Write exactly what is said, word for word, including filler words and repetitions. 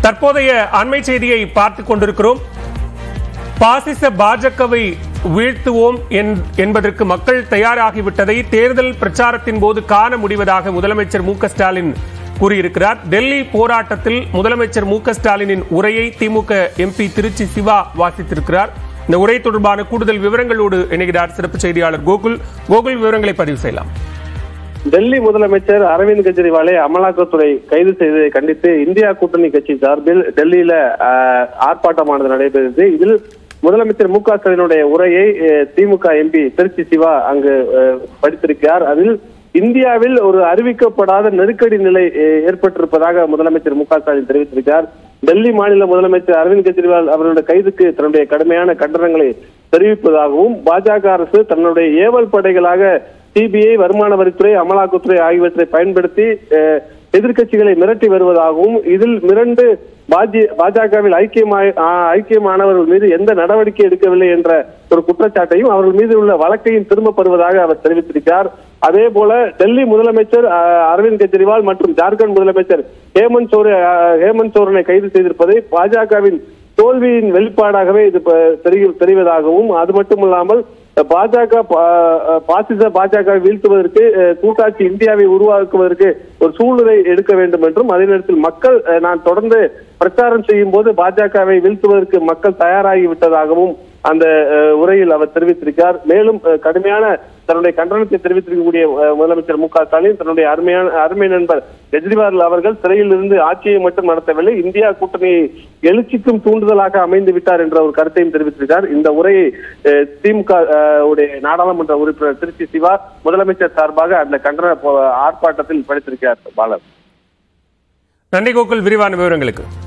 தற்போதைய அண்மை செய்தியை பார்த்துக் கொண்டிருக்கிறோம். பாசிச பாஜகவை வீழ்த்துவோம் என்பதற்கு மக்கள் தயாராகிவிட்டதை தேர்தல் பிரச்சாரத்தின் போது காண முடிவதாக முதலமைச்சர் மு க ஸ்டாலின் கூறியிருக்கிறார். டெல்லி போராட்டத்தில் முதலமைச்சர் மு க ஸ்டாலினின் உரையை திமுக எம்பி திருச்சி சிவா வாசித்திருக்கிறார். இந்த உரை தொடர்பான கூடுதல் விவரங்களோடு இணைகிறார் சிறப்பு செய்தியாளர் கோகுல். கோகுல், விவரங்களை பதிவு செய்யலாம். டெல்லி முதலமைச்சர் அரவிந்த் கெஜ்ரிவாலை அமலாக்கத்துறை கைது செய்ததை கண்டித்து இந்தியா கூட்டணி கட்சி சார்பில் டெல்லியில ஆர்ப்பாட்டமானது நடைபெறுகிறது. இதில் முதலமைச்சர் மு க ஸ்டாலினுடைய உரையை திமுக எம்பி திருச்சி சிவா அங்கு படித்திருக்கிறார். அதில் இந்தியாவில் ஒரு அறிவிக்கப்படாத நெருக்கடி நிலை ஏற்பட்டிருப்பதாக முதலமைச்சர் மு க ஸ்டாலின் தெரிவித்திருக்கிறார். டெல்லி மாநில முதலமைச்சர் அரவிந்த் கெஜ்ரிவால் அவருடைய கைதுக்கு தன்னுடைய கடுமையான கண்டனங்களை தெரிவிப்பதாகவும், பாஜக அரசு தன்னுடைய ஏவல் படைகளாக சிபிஐ, வருமான வரித்துறை, அமலாக்கத்துறை ஆகியவற்றை பயன்படுத்தி எதிர்கட்சிகளை மிரட்டி வருவதாகவும், இதில் மிரண்டு பாஜகவில் ஐக்கியமாய் ஐக்கியமானவர்கள் மீது எந்த நடவடிக்கை எடுக்கவில்லை என்ற ஒரு குற்றச்சாட்டையும் அவர்கள் மீது உள்ள வழக்கையும் திரும்ப பெறுவதாக அவர் தெரிவித்திருக்கிறார். அதே போல டெல்லி முதலமைச்சர் அரவிந்த் கெஜ்ரிவால் மற்றும் ஜார்க்கண்ட் முதலமைச்சர் ஹேமந்த் சோரன் ஹேமந்த் சோரனை கைது செய்திருப்பதை பாஜகவின் தோல்வியின் வெளிப்பாடாகவே இது தெரிவதாகவும், அது மட்டுமல்லாமல் பாஜக பாசிச பாஜக வீழ்த்துவதற்கு கூட்டாட்சி இந்தியாவை உருவாக்குவதற்கு ஒரு சூழ்நிலை எடுக்க வேண்டும் என்றும், அதே நேரத்தில் மக்கள் நான் தொடர்ந்து பிரச்சாரம் செய்யும் போது பாஜகவை வீழ்த்துவதற்கு மக்கள் தயாராகி விட்டதாகவும் அந்த உரையில் அவர் தெரிவித்திருக்கிறார். மேலும் கடுமையான தன்னுடைய கண்டனத்தை தெரிவித்திருக்கக்கூடிய முதலமைச்சர் மு க ஸ்டாலின் தன்னுடைய அருமையான அருமை நண்பர் கெஜ்ரிவால் அவர்கள் சிறையில் இருந்து ஆட்சியை மட்டும் நடத்தவில்லை, இந்தியா கூட்டணியை எழுச்சிக்கும் தூண்டுதலாக அமைந்து விட்டார் என்ற ஒரு கருத்தையும் தெரிவித்திருக்கிறார். இந்த உரையை திமுக உடைய நாடாளுமன்ற உறுப்பினர் திருச்சி சிவா முதலமைச்சர் சார்பாக அந்த கண்டன ஆர்ப்பாட்டத்தில் படித்திருக்கிறார். பாலர், நன்றி கோகுல், விரிவான விவரங்களுக்கு.